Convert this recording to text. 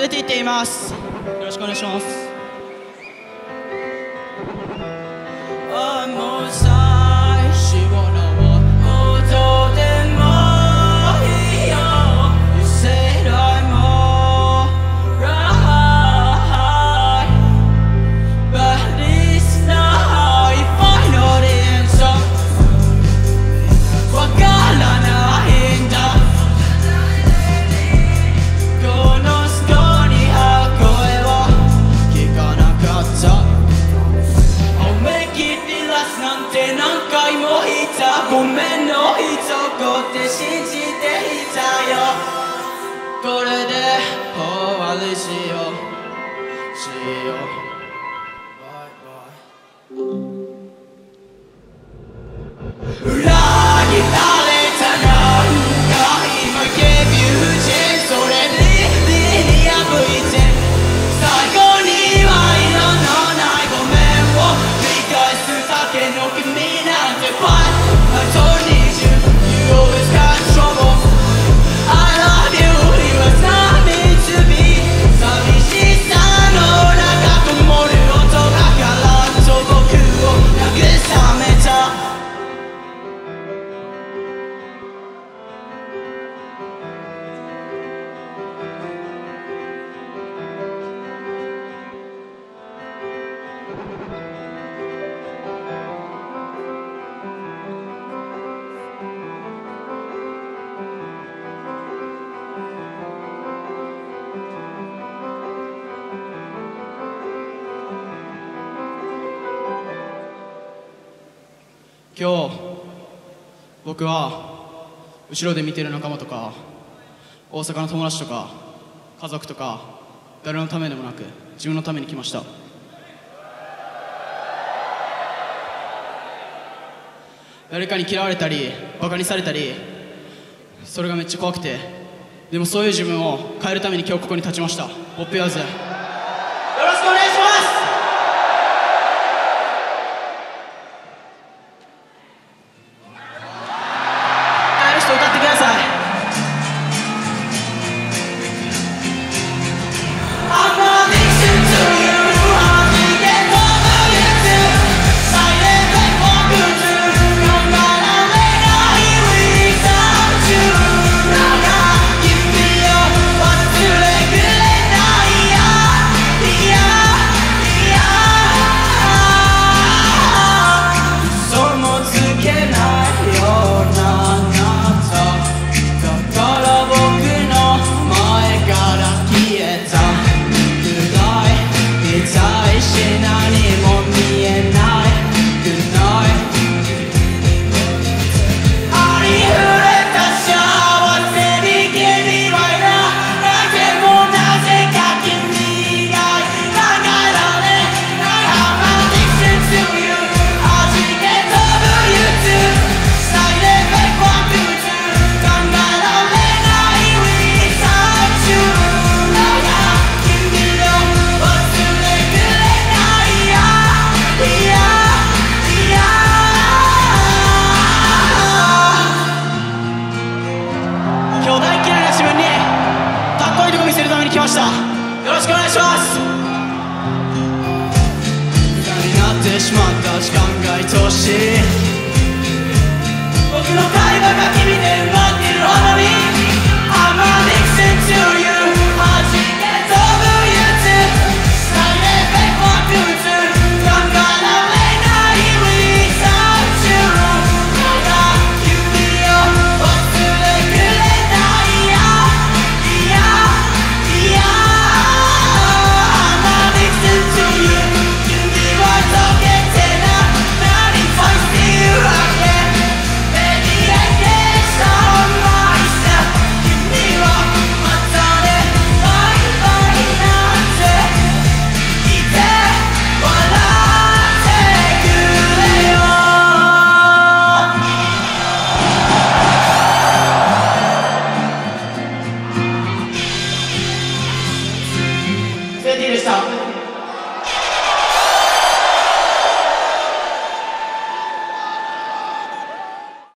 ルティって言います。よろしくお願いします。もう最初の音でもいいよ You say I'm alright But it's not a final answer わからないんだこのストーリーは声を聞かなかったなんて何回も言ったごめんの一言で信じていたよこれで終わりしよう裏切られたなんか今 gave you a chance それに破いて最後には色のないごめんをだけの君なんて But I don't need you You always got trouble I love you It was not meant to be 寂しさの中こもる音だからと僕を慰めた今日僕は後ろで見てる仲間とか大阪の友達とか家族とか誰のためでもなく自分のために来ました。誰かに嫌われたりバカにされたりそれがめっちゃ怖くてでもそういう自分を変えるために今日ここに立ちました。ポップヤーズよろしくお願いします。歌ってください。よろしくお願いします。無駄になってしまった時間が愛おしい僕の会話が君で生まれ